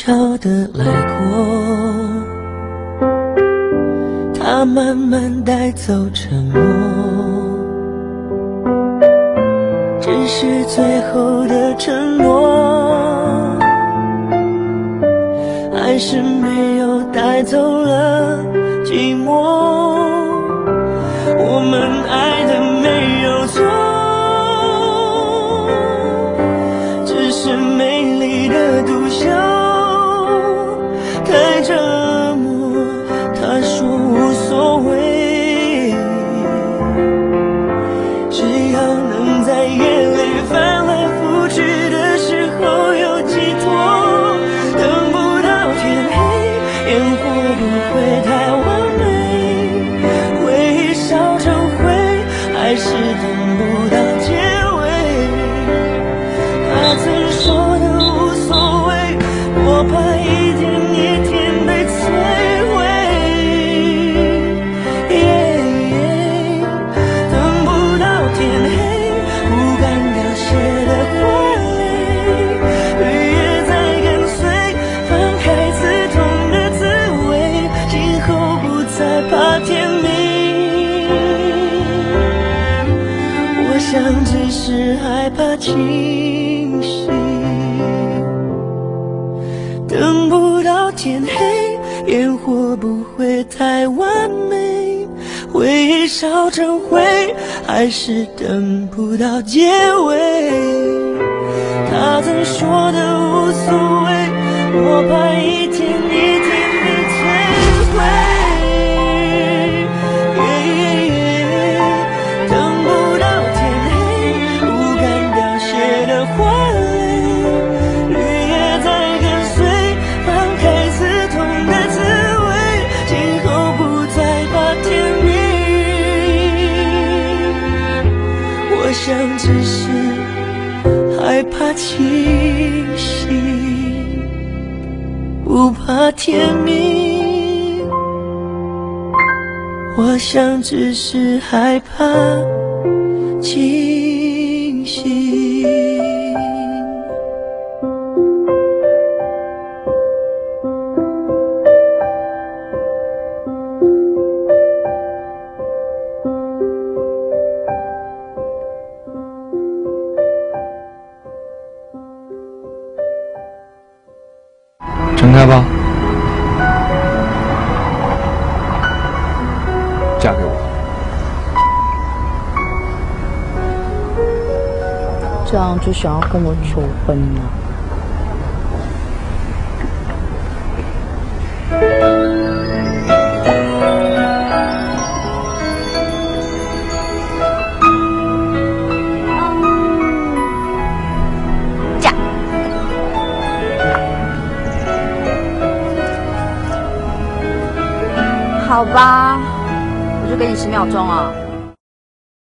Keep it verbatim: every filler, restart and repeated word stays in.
悄地来过，它慢慢带走沉默，只是最后的承诺，还是没有带走了寂寞。我们爱的没有错，只是美丽的独秀太折磨。他说无所谓，只要能在夜里翻来覆去的时候有寄托。等不到天黑，烟火不会太完美，回忆烧成灰，还是等不到结尾。他曾说的无所谓，我怕一天一天被摧毁。等不到天黑，不敢凋谢的花蕾，绿叶在跟随，放开刺痛的滋味，今后不再怕天明。我想只是害怕清醒，等不到天黑，烟火不会太完美，回忆烧成灰，还是等不到结尾。他曾说的无所谓，我怕一天一天被摧毁。等不到天黑，不敢凋谢的花蕾，绿叶在跟随，放开刺痛的滋味，今后不再怕天明。我想只是害怕清醒，不怕天明。我想只是害怕清醒。 睁开吧，嫁给我。 这样就想要跟我求婚了？嫁。好吧，我就给你十秒钟啊。